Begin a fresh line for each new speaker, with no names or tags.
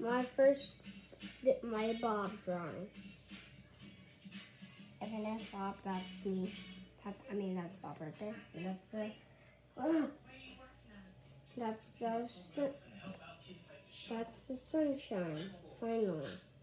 My first, my Bob drawing. If it is Bob, that's me. That's Bob right there. And that's the, that's the sunshine, finally.